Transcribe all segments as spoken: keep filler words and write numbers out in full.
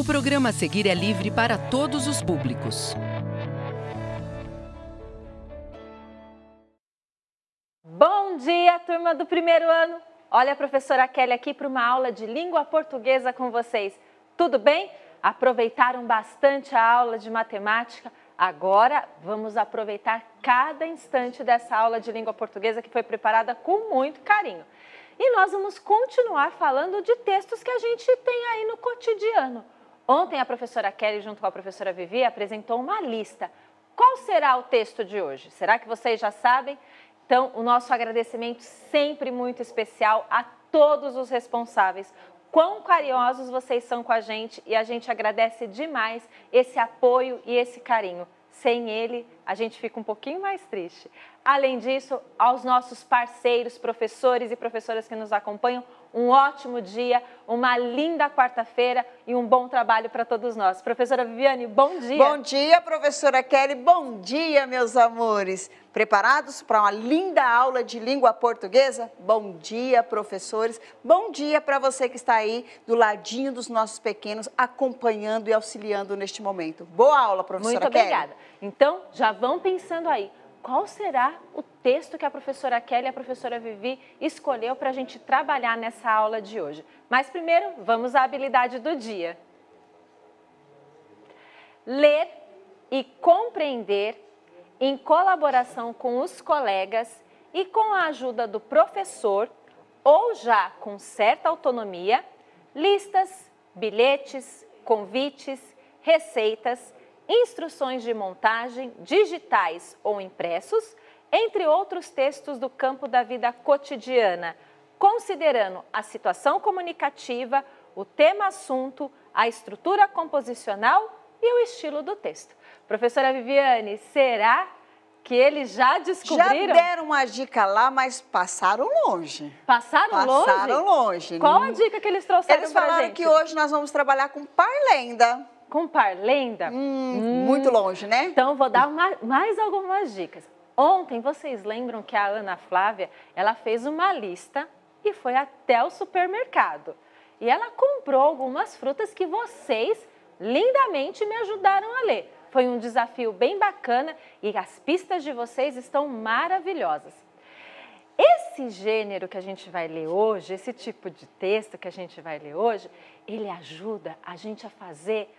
programa a seguir é livre para todos os públicos. Bom dia, turma do primeiro ano! Olha a professora Kelly aqui para uma aula de língua portuguesa com vocês. Tudo bem? Aproveitaram bastante a aula de matemática? Agora vamos aproveitar cada instante dessa aula de língua portuguesa que foi preparada com muito carinho. E nós vamos continuar falando de textos que a gente tem aí no cotidiano. Ontem a professora Kelly, junto com a professora Vivi, apresentou uma lista. Qual será o texto de hoje? Será que vocês já sabem? Então, o nosso agradecimento sempre muito especial a todos os responsáveis. Quão carinhosos vocês são com a gente e a gente agradece demais esse apoio e esse carinho. Sem ele, a gente fica um pouquinho mais triste. Além disso, aos nossos parceiros, professores e professoras que nos acompanham, um ótimo dia, uma linda quarta-feira e um bom trabalho para todos nós. Professora Viviane, bom dia. Bom dia, professora Kelly. Bom dia, meus amores. Preparados para uma linda aula de língua portuguesa? Bom dia, professores. Bom dia para você que está aí do ladinho dos nossos pequenos, acompanhando e auxiliando neste momento. Boa aula, professora Muito Kelly. obrigada. Então, já vão pensando aí. Qual será o texto que a professora Kelly e a professora Vivi escolheu para a gente trabalhar nessa aula de hoje? Mas primeiro, vamos à habilidade do dia. Ler e compreender em colaboração com os colegas e com a ajuda do professor, ou já com certa autonomia, listas, bilhetes, convites, receitas, instruções de montagem, digitais ou impressos, entre outros textos do campo da vida cotidiana, considerando a situação comunicativa, o tema-assunto, a estrutura composicional e o estilo do texto. Professora Viviane, será que eles já descobriram? Já deram uma dica lá, mas passaram longe. Passaram longe? Passaram longe. Qual a dica que eles trouxeram Eles pra falaram gente? que hoje nós vamos trabalhar com parlenda. Com parlenda? Hum, Hum. Muito longe, né? Então, vou dar uma, mais algumas dicas. Ontem, vocês lembram que a Ana Flávia, ela fez uma lista e foi até o supermercado. E ela comprou algumas frutas que vocês lindamente me ajudaram a ler. Foi um desafio bem bacana e as pistas de vocês estão maravilhosas. Esse gênero que a gente vai ler hoje, esse tipo de texto que a gente vai ler hoje, ele ajuda a gente a fazer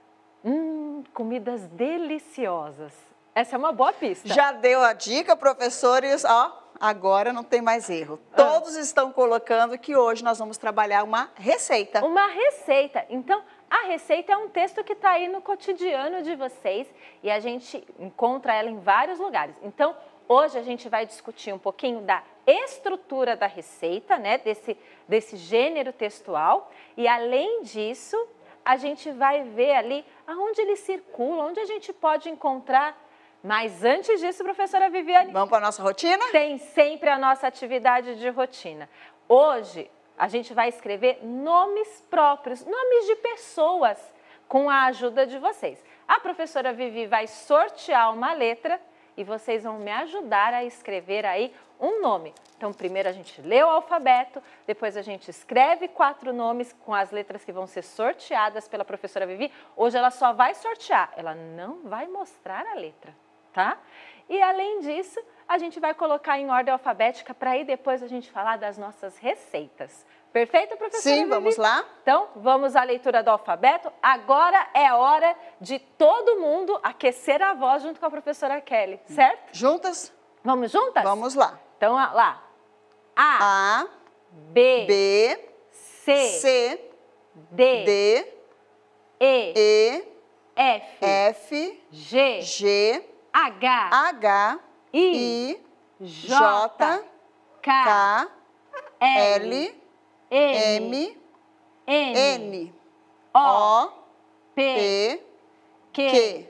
hum, comidas deliciosas. Essa é uma boa pista. Já deu a dica, professores, ó, agora não tem mais erro. Todos ah. estão colocando que hoje nós vamos trabalhar uma receita. Uma receita. Então, a receita é um texto que está aí no cotidiano de vocês e a gente encontra ela em vários lugares. Então, hoje a gente vai discutir um pouquinho da estrutura da receita, né, desse, desse gênero textual. E, além disso, a gente vai ver ali aonde ele circula, onde a gente pode encontrar. Mas antes disso, professora Viviane... Vamos para a nossa rotina? Tem sempre a nossa atividade de rotina. Hoje, a gente vai escrever nomes próprios, nomes de pessoas, com a ajuda de vocês. A professora Vivi vai sortear uma letra e vocês vão me ajudar a escrever aí um nome. Então, primeiro a gente lê o alfabeto, depois a gente escreve quatro nomes com as letras que vão ser sorteadas pela professora Vivi. Hoje ela só vai sortear, ela não vai mostrar a letra, tá? E além disso, a gente vai colocar em ordem alfabética para aí depois a gente falar das nossas receitas. Perfeito, professora Sim, Vivi? vamos lá. Então, vamos à leitura do alfabeto. Agora é hora de todo mundo aquecer a voz junto com a professora Kelly, certo? Juntas? Vamos juntas? Vamos lá. Então, lá. A, A, B, B, C, C, D, D, E, E, F, F, G, G, H, H, I, I, J, J, K, K, L, L, M, M, N, N, O, O, P, P, Q, Q,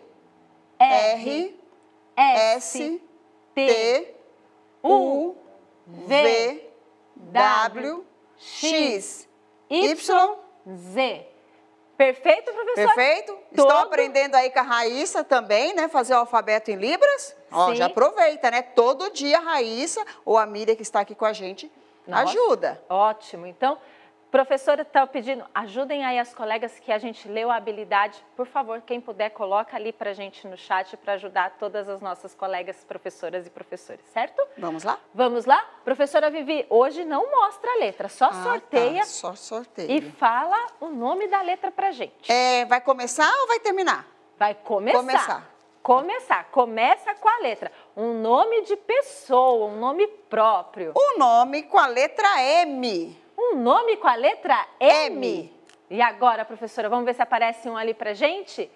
R, R, S, S, T, T, U, U, V, V, W, X, Y. Z. Perfeito, professora? Perfeito? Estão Todo- aprendendo aí com a Raíssa também, né? Fazer o alfabeto em Libras? Ó, Sim. já aproveita, né? Todo dia a Raíssa ou a Miriam que está aqui com a gente Nossa, ajuda. Ótimo. Então, Professora está pedindo, ajudem aí as colegas que a gente leu a habilidade. Por favor, quem puder, coloca ali para a gente no chat para ajudar todas as nossas colegas professoras e professores, certo? Vamos lá? Vamos lá? Professora Vivi, hoje não mostra a letra, só Ah, sorteia tá, só sorteio. e fala o nome da letra para a gente. É, vai começar ou vai terminar? Vai começar. Começar. Começar. Começa com a letra. Um nome de pessoa, um nome próprio. O nome com a letra M. Um nome com a letra M. M. E agora, professora, vamos ver se aparece um ali pra gente?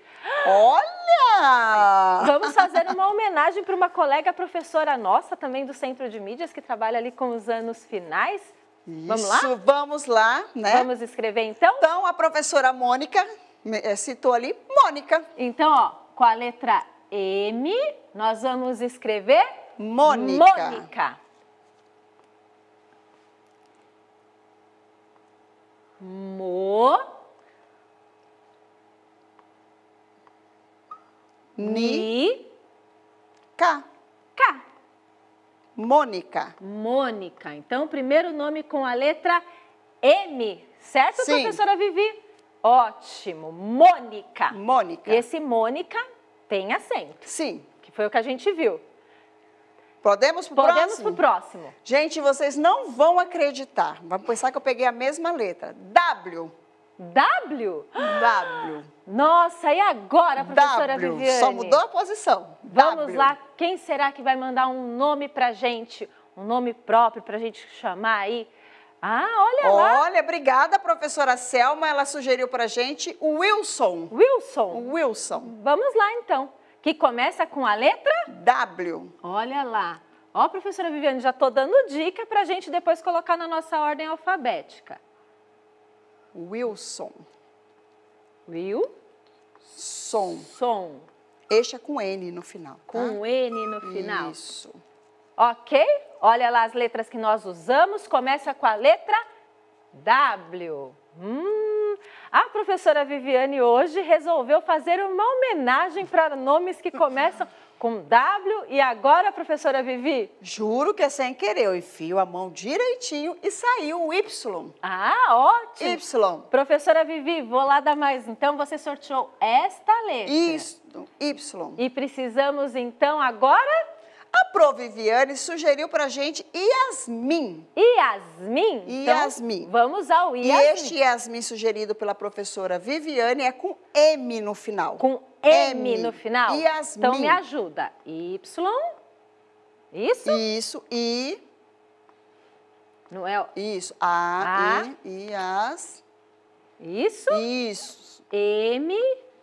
Olha! Vamos fazer uma homenagem para uma colega professora nossa, também do Centro de Mídias, que trabalha ali com os anos finais. Vamos lá? Isso, vamos lá, né? Vamos escrever então? Então, a professora Mônica eh, citou ali, Mônica. Então, ó, com a letra M, nós vamos escrever Mônica. Mônica. Mo. Ni. K. K. Mônica. Mônica. Então, primeiro nome com a letra M, certo, Sim. professora Vivi? Ótimo. Mônica. Mônica. E esse Mônica tem acento, Sim. que foi o que a gente viu. Podemos pro Podemos próximo? pro próximo. Gente, vocês não vão acreditar. Vão pensar que eu peguei a mesma letra. W. W? W. Nossa, e agora, professora W. Viviane? Só mudou a posição. Vamos W. lá, quem será que vai mandar um nome pra gente? Um nome próprio pra gente chamar aí? Ah, olha lá. Olha, obrigada, professora Selma. Ela sugeriu pra gente o Wilson. Wilson. O Wilson. Vamos lá, então. Que começa com a letra? W. Olha lá. Ó, professora Viviane, já tô dando dica pra gente depois colocar na nossa ordem alfabética. Wilson. Will? Som. Som. Este é com N no final. Tá? Com N no final. Isso. Ok? Olha lá as letras que nós usamos. Começa com a letra W. Hum, a professora Viviane hoje resolveu fazer uma homenagem para nomes que começam com W. E agora, professora Vivi? Juro que é sem querer. Eu enfio a mão direitinho e saiu o Y. Ah, ótimo. Y. Professora Vivi, vou lá dar mais. Então, você sorteou esta letra. Isso. Y. E precisamos, então, agora... A Pro Viviane sugeriu pra gente Yasmin. Yasmin. Yasmin. Então, vamos ao E Yasmin. este Yasmin sugerido pela professora Viviane é com M no final. Com M, M. no final? Yasmin. Então, me ajuda. Y. Isso? Isso. I. Não é? Isso. A. A. I. I. As. Isso? Isso. M.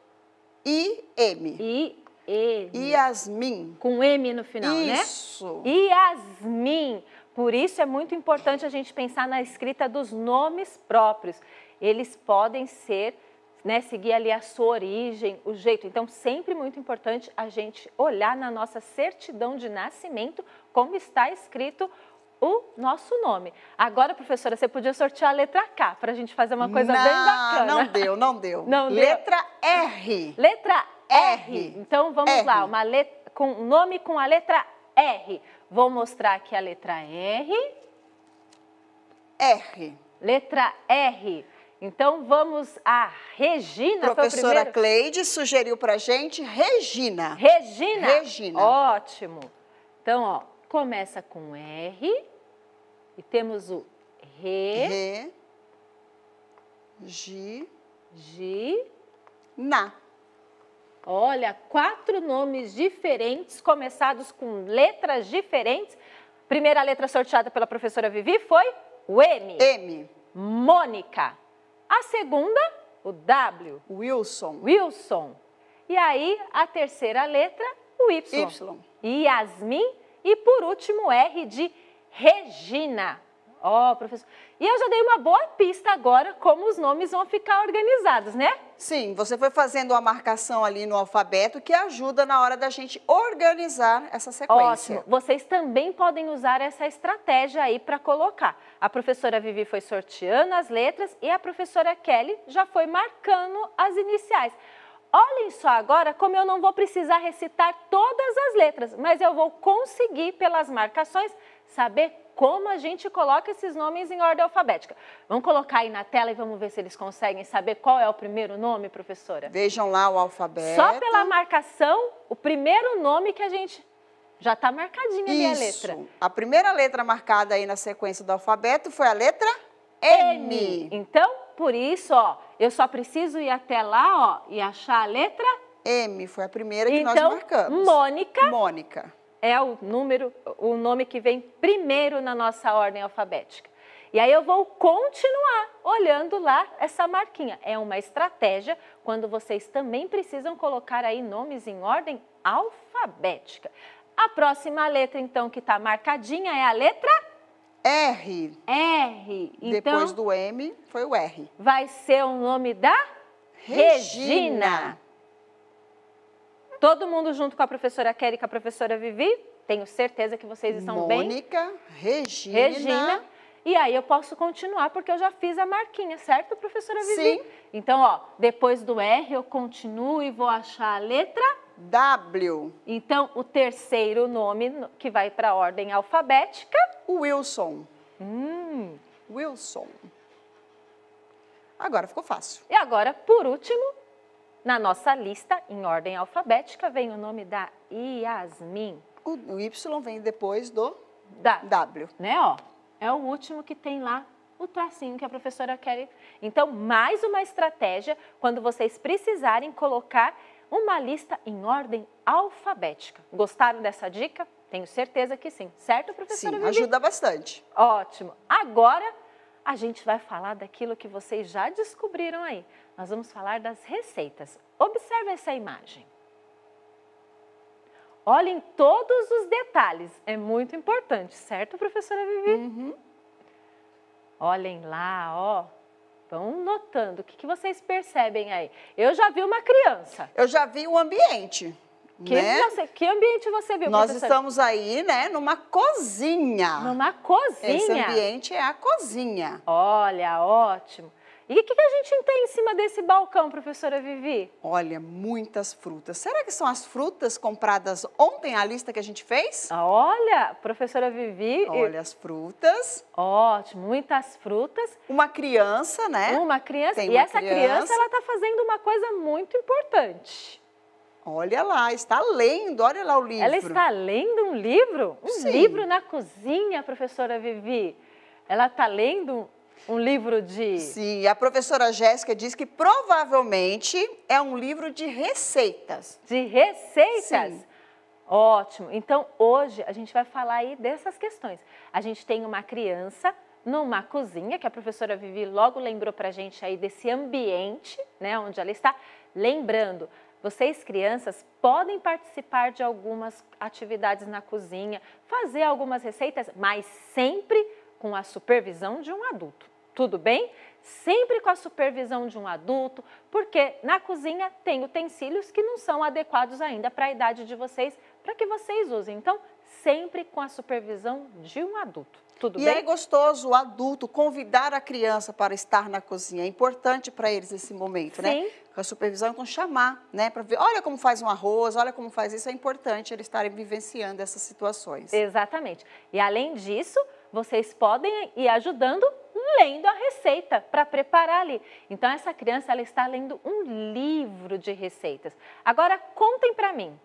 I. M. I. M. Yasmin. Com M no final, Isso. né? Yasmin. Por isso é muito importante a gente pensar na escrita dos nomes próprios. Eles podem ser, né, seguir ali a sua origem, o jeito. Então, sempre muito importante a gente olhar na nossa certidão de nascimento como está escrito o nosso nome. Agora, professora, você podia sortear a letra K para a gente fazer uma coisa não, bem bacana. Não deu, não deu. Não deu? Letra R. Letra R. R. Então, vamos R. lá, uma letra, com nome com a letra R. Vou mostrar aqui a letra R. R. Letra R. Então, vamos a Regina. Professora foi o primeiro? Cleide sugeriu pra gente Regina. Regina. Regina. Ótimo. Então, ó, começa com R e temos o Re, Re. Gi. Gi. Na. Olha, quatro nomes diferentes, começados com letras diferentes. Primeira letra sorteada pela professora Vivi foi o M. M. Mônica. A segunda, o W. Wilson. Wilson. E aí, a terceira letra, o Y. Y. Yasmin. E por último, R de Regina. Ó, oh, professor. E eu já dei uma boa pista agora como os nomes vão ficar organizados, né? Sim, você foi fazendo uma marcação ali no alfabeto que ajuda na hora da gente organizar essa sequência. Ótimo. Vocês também podem usar essa estratégia aí para colocar. A professora Vivi foi sorteando as letras e a professora Kelly já foi marcando as iniciais. Olhem só agora como eu não vou precisar recitar todas as letras, mas eu vou conseguir, pelas marcações, saber como a gente coloca esses nomes em ordem alfabética. Vamos colocar aí na tela e vamos ver se eles conseguem saber qual é o primeiro nome, professora? Vejam lá o alfabeto. Só pela marcação, o primeiro nome que a gente... Já está marcadinha ali a letra. Isso. A primeira letra marcada aí na sequência do alfabeto foi a letra M. M. Então, por isso, ó, eu só preciso ir até lá, ó, e achar a letra M foi a primeira que então, nós marcamos. Mônica Mônica. é o número, o nome que vem primeiro na nossa ordem alfabética. E aí eu vou continuar olhando lá essa marquinha. É uma estratégia quando vocês também precisam colocar aí nomes em ordem alfabética. A próxima letra, então, que está marcadinha é a letra R. R. Então, Depois do M foi o R. vai ser o nome da Regina. Regina. Todo mundo junto com a professora Kelly e com a professora Vivi? Tenho certeza que vocês estão bem. Mônica, Regina. Regina. E aí eu posso continuar porque eu já fiz a marquinha, certo, professora Vivi? Sim. Então, ó, depois do R eu continuo e vou achar a letra W. Então, o terceiro nome que vai para a ordem alfabética. Wilson. Hum. Wilson. Agora ficou fácil. E agora, por último, na nossa lista, em ordem alfabética, vem o nome da Yasmin. O, o Y vem depois do Da, W. né, ó, é o último que tem lá o tracinho que a professora quer. Então, mais uma estratégia quando vocês precisarem colocar uma lista em ordem alfabética. Gostaram dessa dica? Tenho certeza que sim. Certo, professora Sim, Vivi? ajuda bastante. Ótimo. Agora, a gente vai falar daquilo que vocês já descobriram aí. Nós vamos falar das receitas. Observe essa imagem. Olhem todos os detalhes. É muito importante, certo, professora Vivi? Uhum. Olhem lá, ó. Vão notando. O que, que vocês percebem aí? Eu já vi uma criança. Eu já vi o ambiente. Que, né? você, que ambiente você viu, Nós professora? estamos aí, né, numa cozinha. Numa cozinha. Esse ambiente é a cozinha. Olha, ótimo. E o que, que a gente tem em cima desse balcão, professora Vivi? Olha, muitas frutas. Será que são as frutas compradas ontem, a lista que a gente fez? Olha, professora Vivi. Olha as frutas. Ótimo, muitas frutas. Uma criança, né? Uma criança. Tem e uma essa criança, criança. ela está fazendo uma coisa muito importante. Olha lá, está lendo, olha lá o livro. Ela está lendo um livro? Um Sim. livro na cozinha, professora Vivi. Ela está lendo um livro de... Sim, a professora Jéssica diz que provavelmente é um livro de receitas. De receitas? Sim. Ótimo. Então, hoje a gente vai falar aí dessas questões. A gente tem uma criança numa cozinha, que a professora Vivi logo lembrou pra gente aí desse ambiente, né, onde ela está. Lembrando, vocês crianças podem participar de algumas atividades na cozinha, fazer algumas receitas, mas sempre com a supervisão de um adulto. Tudo bem? Sempre com a supervisão de um adulto, porque na cozinha tem utensílios que não são adequados ainda para a idade de vocês, para que vocês usem. Então, sempre com a supervisão de um adulto. Tudo E bem? é gostoso o adulto convidar a criança para estar na cozinha. É importante para eles esse momento, né? Sim. Com a supervisão, então chamar, né? Para ver, olha como faz um arroz, olha como faz isso. É importante eles estarem vivenciando essas situações. Exatamente. E além disso, vocês podem ir ajudando lendo a receita para preparar ali. Então, essa criança, ela está lendo um livro de receitas. Agora, contem para mim,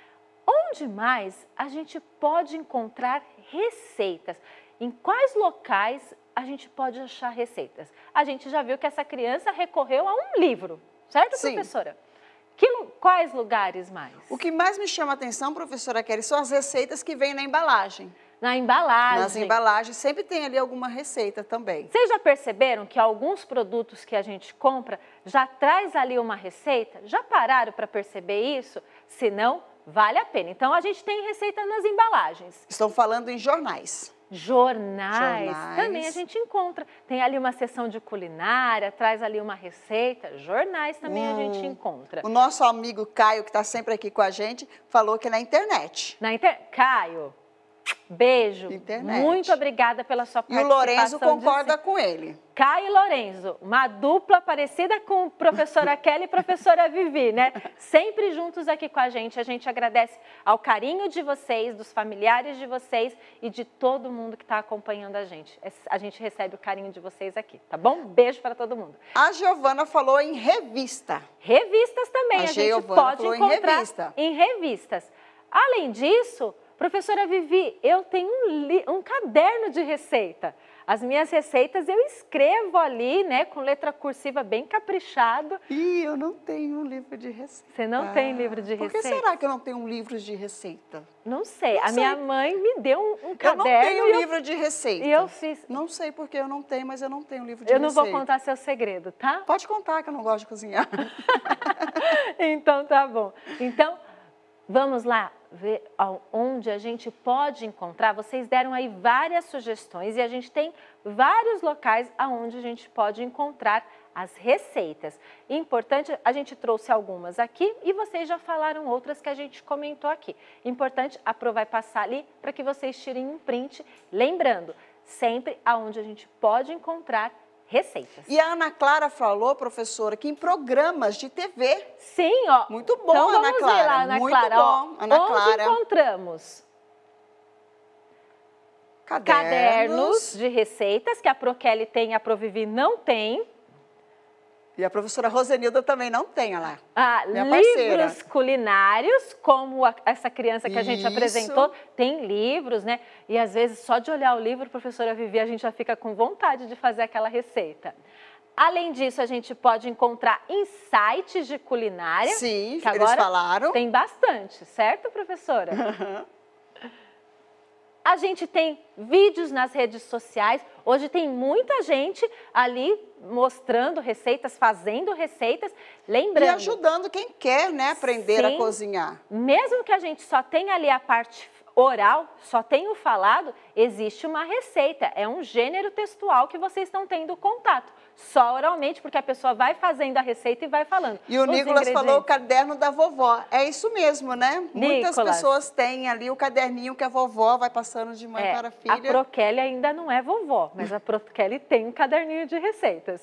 onde mais a gente pode encontrar receitas? Em quais locais a gente pode achar receitas? A gente já viu que essa criança recorreu a um livro, certo, Sim. professora? Que, quais lugares mais? O que mais me chama a atenção, professora Kelly, são as receitas que vêm na embalagem. Na embalagem. Nas embalagens sempre tem ali alguma receita também. Vocês já perceberam que alguns produtos que a gente compra já traz ali uma receita? Já pararam para perceber isso? Se não, vale a pena. Então, a gente tem receita nas embalagens. Estão falando em jornais. Jornais, Jornais. também a gente encontra. Tem ali uma seção de culinária, traz ali uma receita. Jornais também Hum. a gente encontra. O nosso amigo Caio, que está sempre aqui com a gente, falou que é na internet. Na inter... Caio, Beijo. Internet. Muito obrigada pela sua E o participação. Lorenzo concorda com ele. Caio e Lorenzo, uma dupla parecida com professora Kelly e professora Vivi, né? Sempre juntos aqui com a gente. A gente agradece ao carinho de vocês, dos familiares de vocês e de todo mundo que está acompanhando a gente. A gente recebe o carinho de vocês aqui, tá bom? Beijo para todo mundo. A Giovana falou em revista. Revistas também, A a, gente Giovana pode falou em encontrar revista. em revistas. Além disso, professora Vivi, eu tenho um, li- um caderno de receita. As minhas receitas eu escrevo ali, né, com letra cursiva bem caprichado. Ih, eu não tenho um livro de receita. Você não tem livro de Por que receita? será que eu não tenho um livro de receita? Não sei. Não a sei. minha mãe me deu um, um Eu caderno não tenho e, eu, livro de receita. e eu fiz. Não sei porque eu não tenho, mas eu não tenho livro de Eu não receita. vou contar seu segredo, tá? Pode contar que eu não gosto de cozinhar. Então tá bom. Então, vamos lá ver onde a gente pode encontrar. Vocês deram aí várias sugestões e a gente tem vários locais aonde a gente pode encontrar as receitas. Importante, a gente trouxe algumas aqui e vocês já falaram outras que a gente comentou aqui. Importante, a Pro vai passar ali para que vocês tirem um print. Lembrando, sempre aonde a gente pode encontrar receitas. E a Ana Clara falou, professora, que em programas de T V. Sim, ó. Muito bom, então, Ana vamos Clara. Ver lá, Ana Muito Clara. bom, Ó, Ana onde Clara. encontramos Cadernos. cadernos de receitas, que a Pro Kelly tem e a Pro Vivi não tem. E a professora Rosenilda também não tem, olha lá. Ah, Minha parceira. livros culinários, como a- essa criança que a gente Isso. apresentou, tem livros, né? E às vezes só de olhar o livro, professora Vivi, a gente já fica com vontade de fazer aquela receita. Além disso, a gente pode encontrar em sites de culinária. Sim, que eles agora falaram. tem bastante, certo, professora? A gente tem vídeos nas redes sociais. Hoje tem muita gente ali mostrando receitas, fazendo receitas. Lembrando, E ajudando quem quer, né, aprender a Sim. cozinhar. mesmo que a gente só tenha ali a parte oral, só tenha o falado, existe uma receita. É um gênero textual que vocês estão tendo contato. Só oralmente, porque a pessoa vai fazendo a receita e vai falando. E o Os Nicolas falou o ingredientes. caderno da vovó. É isso mesmo, né? Muitas Nicolas. pessoas têm ali o caderninho que a vovó vai passando de mãe É, para a a filha. Pro Kelly ainda não é vovó, mas a Pro Kelly tem um caderninho de receitas.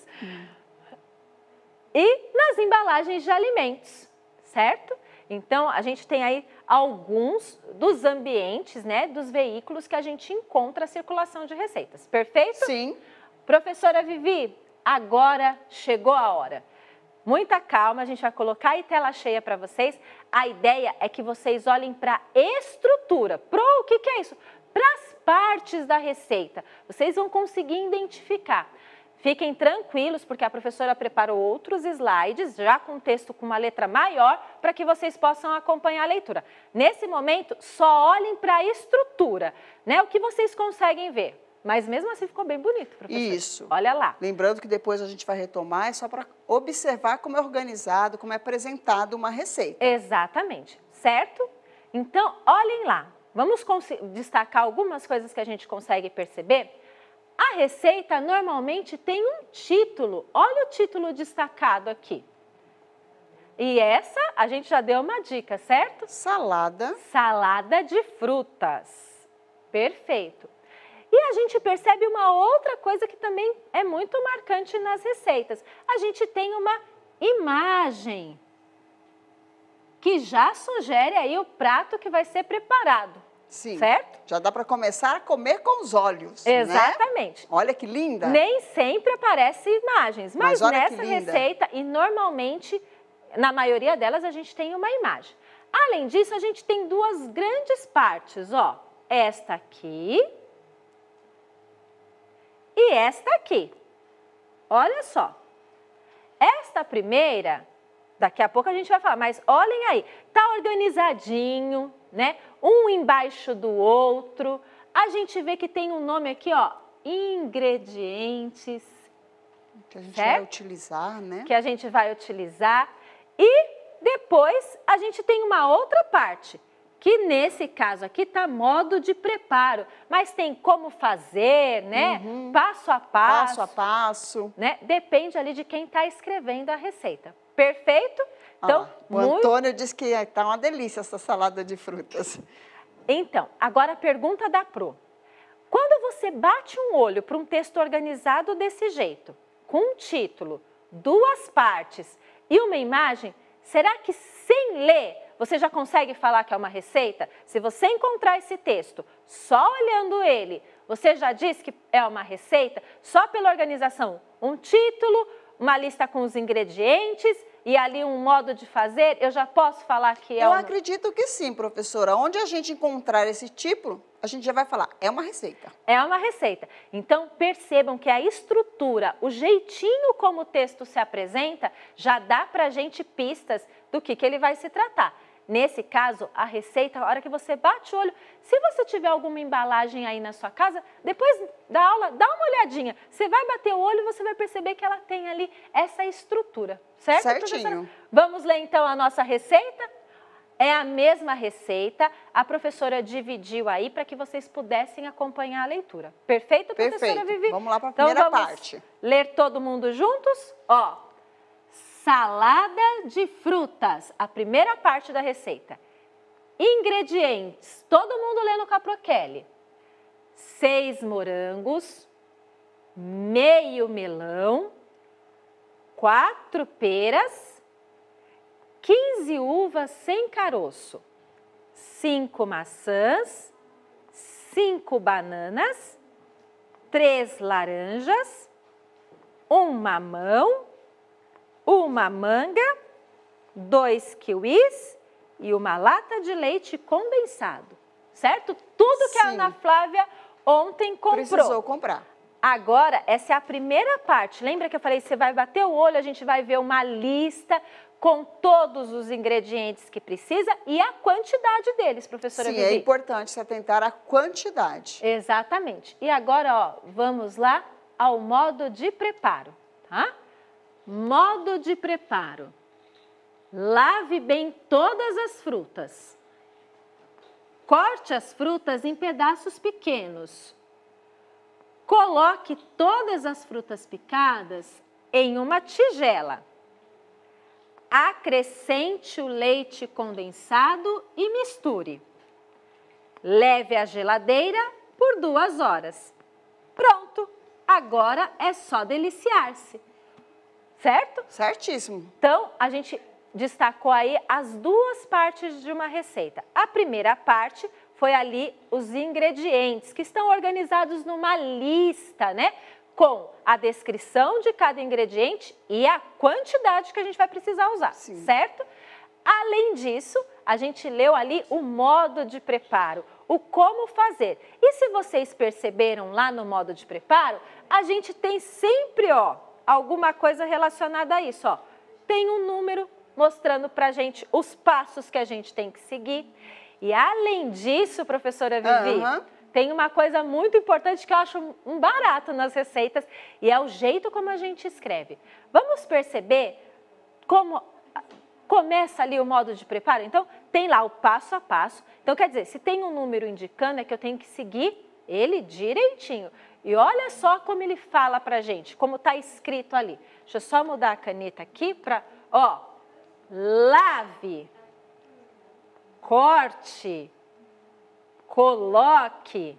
E nas embalagens de alimentos, certo? Então, a gente tem aí alguns dos ambientes, né, dos veículos que a gente encontra a circulação de receitas. Perfeito? Sim. Professora Vivi, agora chegou a hora. Muita calma, a gente vai colocar aí tela cheia para vocês. A ideia é que vocês olhem para a estrutura. Pro, o que, que é isso? Para as partes da receita. Vocês vão conseguir identificar. Fiquem tranquilos, porque a professora preparou outros slides, já com texto com uma letra maior, para que vocês possam acompanhar a leitura. Nesse momento, só olhem para a estrutura, né? O que vocês conseguem ver. Mas mesmo assim ficou bem bonito, professora. Isso. Olha lá. Lembrando que depois a gente vai retomar, é só para observar como é organizado, como é apresentado uma receita. Exatamente, certo? Então, olhem lá. Vamos destacar algumas coisas que a gente consegue perceber. A receita normalmente tem um título. Olha o título destacado aqui. E essa a gente já deu uma dica, certo? Salada. Salada de frutas. Perfeito. E a gente percebe uma outra coisa que também é muito marcante nas receitas. A gente tem uma imagem que já sugere aí o prato que vai ser preparado. Sim. Certo? Já dá para começar a comer com os olhos, Exatamente. Né? Olha que linda. Nem sempre aparecem imagens, mas, Mas olha nessa que linda. receita, e normalmente, na maioria delas, a gente tem uma imagem. Além disso, a gente tem duas grandes partes, ó. Esta aqui e esta aqui. Olha só. Esta primeira, daqui a pouco a gente vai falar, mas olhem aí, tá organizadinho, né? Um embaixo do outro. A gente vê que tem um nome aqui, ó, ingredientes. Que a gente certo? vai utilizar, né? Que a gente vai utilizar. E depois a gente tem uma outra parte, que nesse caso aqui tá modo de preparo, mas tem como fazer, né? Uhum. Passo a passo. Passo a passo. Né? Depende ali de quem está escrevendo a receita. Perfeito? Então, Ah, o muito... Antônio disse que tá uma delícia essa salada de frutas. Então, agora a pergunta da Pro. Quando você bate um olho para um texto organizado desse jeito, com um título, duas partes e uma imagem, será que sem ler você já consegue falar que é uma receita? Se você encontrar esse texto só olhando ele, você já diz que é uma receita? Só pela organização, um título, uma lista com os ingredientes e ali um modo de fazer, eu já posso falar que é Eu uma... acredito que sim, professora. Onde a gente encontrar esse título, a gente já vai falar, é uma receita. É uma receita. Então, percebam que a estrutura, o jeitinho como o texto se apresenta, já dá pra gente pistas do que, que ele vai se tratar. Nesse caso, a receita, a hora que você bate o olho, se você tiver alguma embalagem aí na sua casa, depois da aula, dá uma olhadinha. Você vai bater o olho e você vai perceber que ela tem ali essa estrutura, certo, Certinho. professora? Vamos ler então a nossa receita? É a mesma receita, a professora dividiu aí para que vocês pudessem acompanhar a leitura. Perfeito, professora Perfeito. Vivi? Vamos lá para a então, primeira vamos parte. Ler todo mundo juntos? Ó. Salada de frutas, a primeira parte da receita. Ingredientes, todo mundo lendo com a Prokelly. Seis morangos, meio melão, quatro peras, quinze uvas sem caroço, cinco maçãs, cinco bananas, três laranjas, um mamão, uma manga, dois kiwis e uma lata de leite condensado, certo? Tudo que a Sim. Ana Flávia ontem comprou. Precisou comprar. Agora, essa é a primeira parte. Lembra que eu falei, você vai bater o olho, a gente vai ver uma lista com todos os ingredientes que precisa e a quantidade deles, professora Sim, Vivi. é importante se atentar à quantidade. Exatamente. E agora, ó, vamos lá ao modo de preparo, tá? Modo de preparo. Lave bem todas as frutas. Corte as frutas em pedaços pequenos. Coloque todas as frutas picadas em uma tigela. Acrescente o leite condensado e misture. Leve à geladeira por duas horas. Pronto! Agora é só deliciar-se. Certo? Certíssimo. Então, a gente destacou aí as duas partes de uma receita. A primeira parte foi ali os ingredientes, que estão organizados numa lista, né? Com a descrição de cada ingrediente e a quantidade que a gente vai precisar usar, Sim. certo? Além disso, a gente leu ali o modo de preparo, o como fazer. E se vocês perceberam lá no modo de preparo, a gente tem sempre, ó, alguma coisa relacionada a isso, ó. Tem um número mostrando pra gente os passos que a gente tem que seguir. E além disso, professora Vivi, Uhum. tem uma coisa muito importante que eu acho um barato nas receitas e é o jeito como a gente escreve. Vamos perceber como começa ali o modo de preparo? Então, tem lá o passo a passo. Então, quer dizer, se tem um número indicando, é que eu tenho que seguir ele direitinho. E olha só como ele fala pra gente, como tá escrito ali. Deixa eu só mudar a caneta aqui para, ó, lave, corte, coloque,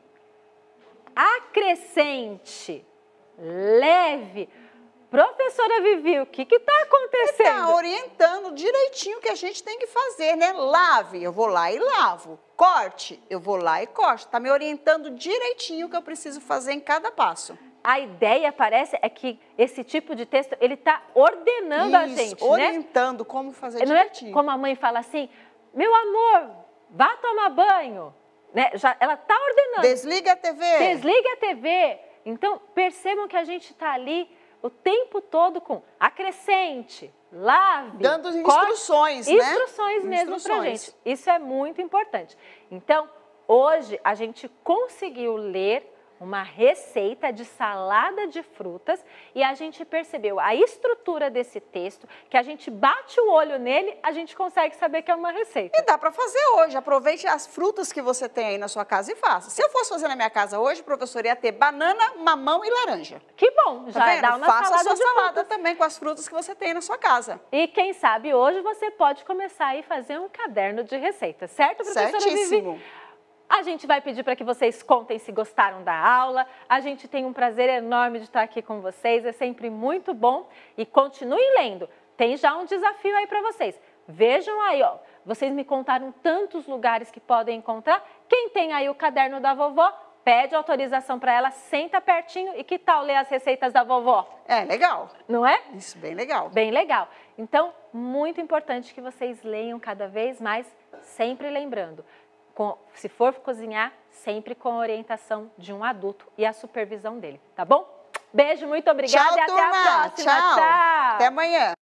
acrescente, leve. Professora Vivi, o que que tá acontecendo? Está orientando direitinho o que a gente tem que fazer, né? Lave, eu vou lá e lavo. Corte, eu vou lá e corto. Está me orientando direitinho o que eu preciso fazer em cada passo. A ideia, parece, é que esse tipo de texto, ele está ordenando a Isso, gente, orientando né? como fazer Não é direitinho. como a mãe fala assim, meu amor, vá tomar banho. Né? Já, ela está ordenando. Desliga a T V. Desligue a T V. Então, percebam que a gente está ali o tempo todo com acrescente, lave, Dando corte, instruções, né? Instruções mesmo pra Instruções. gente. Isso é muito importante. Então, hoje a gente conseguiu ler uma receita de salada de frutas e a gente percebeu a estrutura desse texto, que a gente bate o olho nele, a gente consegue saber que é uma receita. E dá para fazer hoje. Aproveite as frutas que você tem aí na sua casa e faça. Se eu fosse fazer na minha casa hoje, professor, ia ter banana, mamão e laranja. Que bom, já Tá vendo? dá uma Faça salada a sua de salada frutas. também com as frutas que você tem na sua casa. E quem sabe hoje você pode começar aí a fazer um caderno de receitas, certo, professora Vivi? Certíssimo. A gente vai pedir para que vocês contem se gostaram da aula. A gente tem um prazer enorme de estar aqui com vocês, é sempre muito bom. E continuem lendo, tem já um desafio aí para vocês. Vejam aí, ó, vocês me contaram tantos lugares que podem encontrar. Quem tem aí o caderno da vovó, pede autorização para ela, senta pertinho e que tal ler as receitas da vovó? É, legal. Não é? Isso, bem legal. Bem legal. Então, muito importante que vocês leiam cada vez mais, sempre lembrando. Com, se for cozinhar, sempre com a orientação de um adulto e a supervisão dele, tá bom? Beijo, muito obrigada Tchau, e até turma. a próxima. Tchau. Tchau. Até amanhã.